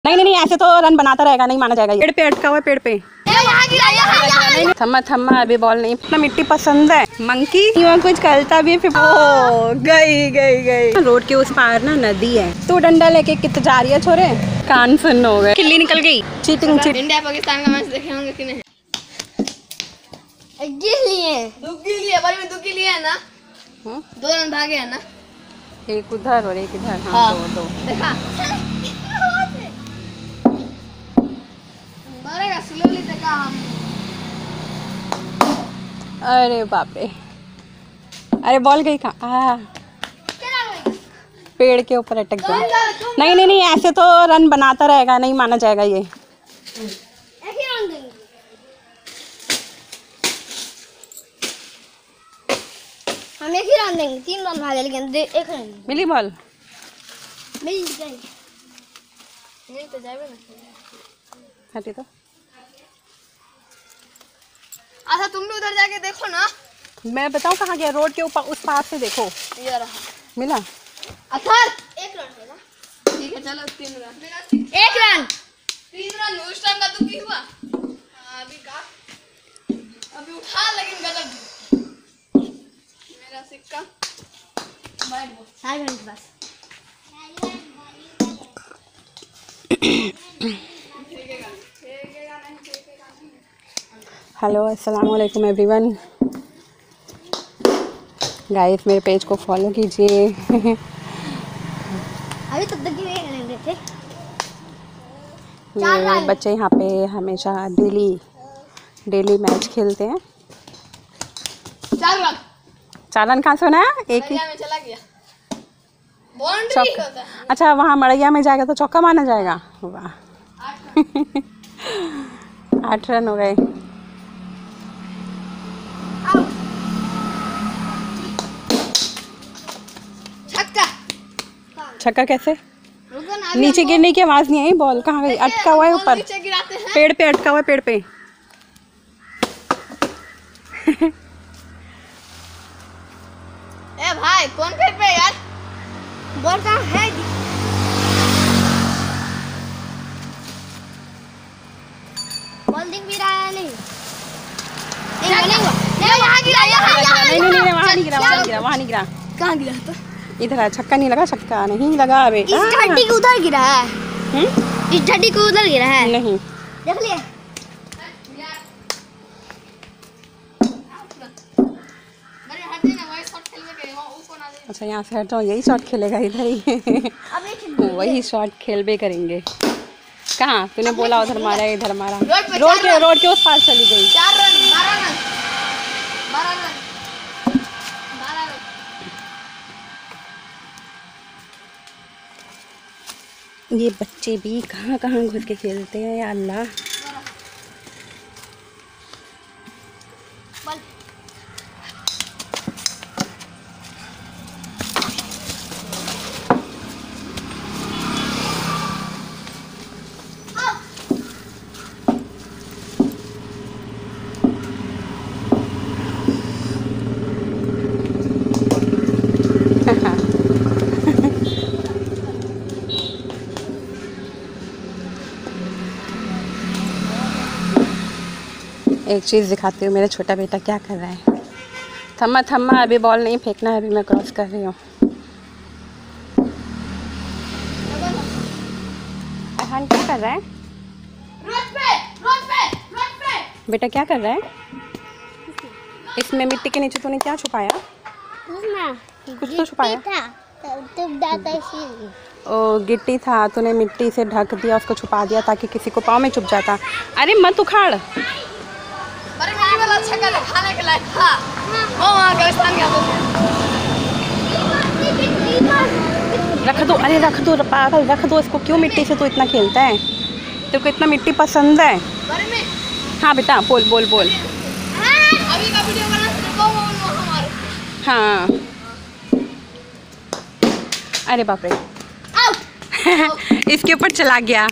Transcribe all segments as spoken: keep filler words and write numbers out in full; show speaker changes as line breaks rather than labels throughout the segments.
नहीं नहीं नहीं ऐसे तो रन बनाता रहेगा, नहीं माना जाएगा। पेड़ पे अटका हुआ है, पेड़ पे। थम्मा थम्मा अभी बॉल नहीं। इतना मिट्टी पसंद है मंकी, वहाँ कुछ करता भी। फिर ओ गई गई गई। रोड के उस पार ना नदी है। तू डंडा लेके कितना जा रही है छोरे? कान सुन हो गए। किल्ली निकल गई। Cheating cheating.
इंडिया पाकिस्तान का मैच देखे होंगे कि नहीं? लिए दुग्गी लिए बारी में दुग्गी लिए है ना। दो रन भागे है ना,
एक उधर और एक इधर। हाँ, दो दो।
देखा मारेगा स्लोली देखा हम।
अरे बाप रे, अरे बॉल गई कहाँ? पेड़ के ऊपर अटक गई। नहीं नहीं नहीं ऐसे तो रन बनाता रहेगा, नहीं माना जाएगा ये।
हम एक ही रन देंगे, तीन रन भागे लेकिन एक रन
मिली बॉल।
मिल जाएगी नहीं तो जाएगा ना।
हटी तो।
अच्छा तुम भी उधर जाके देखो ना।
मैं बताऊं कहाँ गया? रोड के ऊपर उस पार से देखो।
ये रहा।
मिला?
अथर एक रन है ना। ठीक है चलो तीन रन। एक रन तीन रन उस टाइम का तो की हुआ। अभी का अभी उठा लेकिन गलत मेरा सिक्का सात मिनट बस।
हेलो अस्सलाम वालेकुम एवरीवन। गाइस मेरे पेज को फॉलो कीजिए।
अभी तक तक नहीं थे।
ये बच्चे यहाँ पे हमेशा डेली डेली मैच खेलते हैं।
चार रन
चार रन कहाँ से होना है? एक ही
में चला गया। बाउंड्री होता है।
अच्छा वहाँ मड़ैया में जाएगा तो चौका माना जाएगा। वाह आठ रन हो गए।
छक्का
छक्का कैसे? नीचे गिरने की आवाज नहीं आई। बॉल कहाँ गई? अटका हुआ है ऊपर,
नीचे गिराते हैं।
पेड़ पे अटका हुआ है, पेड़ पे।
ए भाई कौन पेड़ पे यार? बॉल कहाँ है? बॉल दिख भी रहा है नहीं? नहीं नहीं नहीं वहाँ गिरा।
नहीं नहीं नहीं वहाँ नहीं गिरा, वहाँ नहीं गिरा, वहाँ नहीं गिरा।
कहाँ गिरा था?
इधर छक्का नहीं लगा, छक्का नहीं लगा बेटा।
इस झड्डी के उधर गिरा है।
हम्म
इस झड्डी के उधर गिरा है।
नहीं
देख लिया।
अच्छा यहाँ से हटो, यही शॉट खेलेगा इधर ही। वही शॉट खेलबे करेंगे। कहाँ तूने बोला उधर मारा इधर मारा? रोड के रोड के उस पार चली गई।
चार रन बारह रन बारह रन बारह रन।
ये बच्चे भी कहाँ कहाँ घुस के खेलते हैं या अल्लाह। एक चीज़ दिखाती हूँ, मेरा छोटा बेटा क्या कर रहा है। थम्मा थम्मा अभी बॉल नहीं फेंकना है, अभी मैं क्रॉस कर रही हूँ। अरहान क्या कर रहा है?
रोड पे रोड पे रोड पे
बेटा क्या कर रहा है? इसमें मिट्टी के नीचे तूने क्या छुपाया? कुछ तो छुपाया
था
ओ गिट्टी था, तूने मिट्टी से ढक दिया, उसको छुपा दिया ताकि किसी को पाँव में चुभ जाता। अरे मत उखाड़।
अरे मेरी वाला छक्का खाने के लायक था। वो वहाँ का स्थान क्या बोलते हैं?
रख दो, अरे रख दो पागल, रख दो इसको। क्यों मिट्टी से तू इतना खेलता है? तेरे को इतना मिट्टी पसंद है? हाँ बेटा बोल बोल बोल।
अभी का वीडियो बना वो हमारे।
हाँ अरे बाप रे। इसके ऊपर चला गया।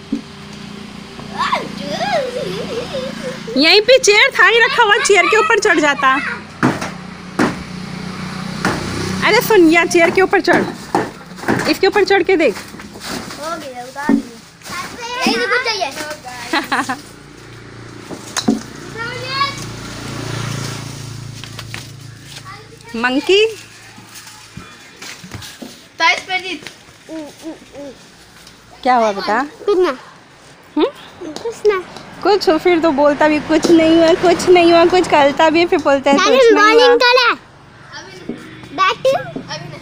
यहीं पे चेयर था ही रखा हुआ, चेयर के ऊपर चढ़ जाता। अरे सुन, या चेयर के ऊपर चढ़, इसके ऊपर चढ़ के देख।
हो गया उतार लिया। यही तो कुछ चाहिए।
मंकी
ताइस पे जीत।
क्या हुआ बेटा?
कुछ ना
हम्म
कुछ ना
कुछ फिर तो बोलता भी कुछ नहीं हुआ, कुछ नहीं हुआ, कुछ करता भी फिर बोलता है कुछ नहीं हुआ।
बॉलिंग करा अभी बैटिंग अभी नहीं।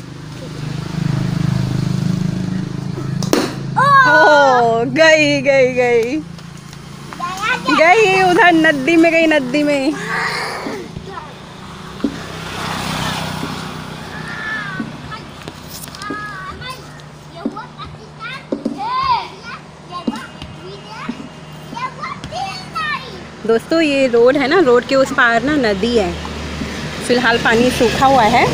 ओ गई गई गई गई उधर नदी में गई, नदी में। दोस्तों ये रोड है ना, रोड के उस पार ना नदी है। फिलहाल पानी सूखा हुआ है।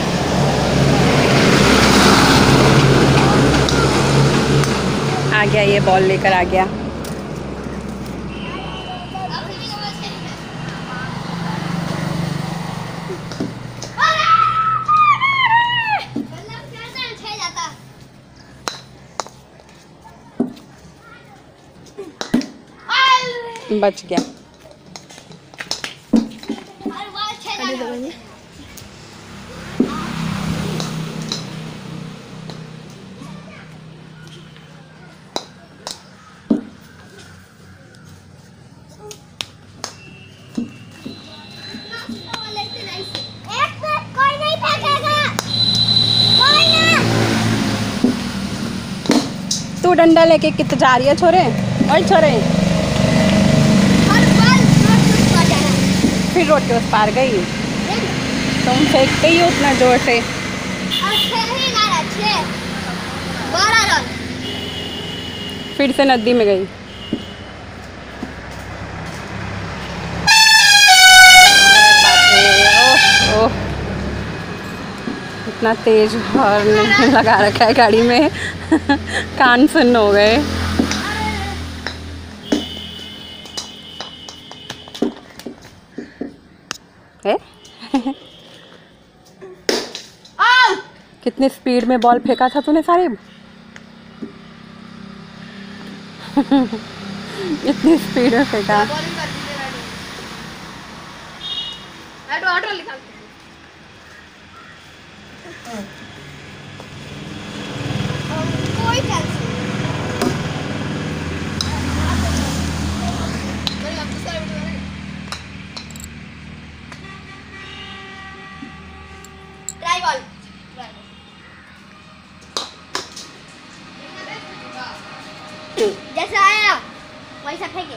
आ गया, ये बॉल लेकर आ गया। बच गया। तू डंडा लेके कित जा रही है छोरे? और छोरे फिर रोड के उस पार गई। तुम फेंकते ही उतना जोर से। फिर से नदी में गई। ओह ओह इतना तेज हॉर्न लगा रखा है गाड़ी में। कान सुन्न हो गए। है? कितनी स्पीड में बॉल फेंका था तूने साहिब? इतनी स्पीड में फेंका।
जैसा आया वैसा फेंके।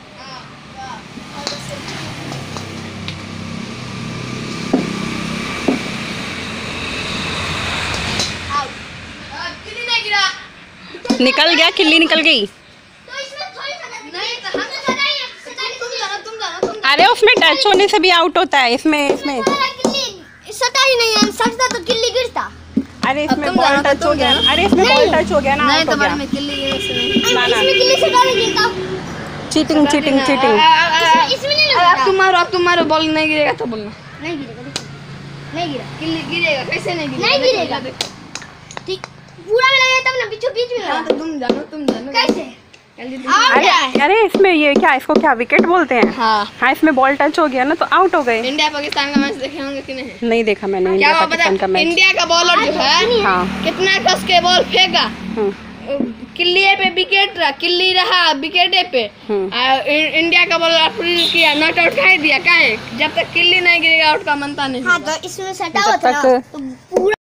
निकल गया, किल्ली निकल गई।
तो इसमें थोड़ी सा नहीं तो हम तो नहीं तुम जानो तुम जानो तुम
अरे उसमें टच होने से भी आउट होता है। इसमें इसमें
सटा ही नहीं है, सटता तो किल्ली गिरता।
अरे इसमें बॉल टच हो गया। अरे इसमें बॉल टच हो गया ना, आउट हो गया।
में किल्ली गिरे से नहीं।
ना ना
इसमें किल्ली सटा नहीं गिरता।
Cheating cheating cheating.
इसमें नहीं लगता।
अब तुम मारो, अब तुम मारो, बॉल नहीं गिरेगा तो बोलना।
नहीं गिरेगा, देखो नहीं गिरा।
किल्ली गिरेगा, कैसे नहीं गिरेगा?
नहीं गिरेगा। ठीक पूरा में लगेगा तब ना, बीचों बीच में
हाँ
लगा।
तो तुम जानो, तुम जानो
कैसे?
जल्दी
अरे अरे इसमें ये क्या, इसको क्या विकेट बोलते हैं?
हाँ
हाँ इसमें बॉल टच हो गया ना तो आउट हो गए।
इंडिया पाकिस्तान का मैच देखे होंगे कि नहीं?
नहीं देखा मैंने
क्या
इंडिया
हुआ
पाकिस्तान का
पता?
मैच।
इंडिया का बॉलर जो है
हाँ
कितना कस के बॉल फेंका,
हम्म,
किल्ली पे विकेट रहा, किल्ली रहा विकेट पे।
हम्म।
आ, इ- इंडिया का बॉलर फ्री किया, नॉट आउट कर दिया। क्या है, जब तक किल्ली नहीं गिरेगा आउट का मनता नहीं
हाँ
होगा।
तो इसमें सटा
जब
हुआ था ना,
तक-
तो पूरा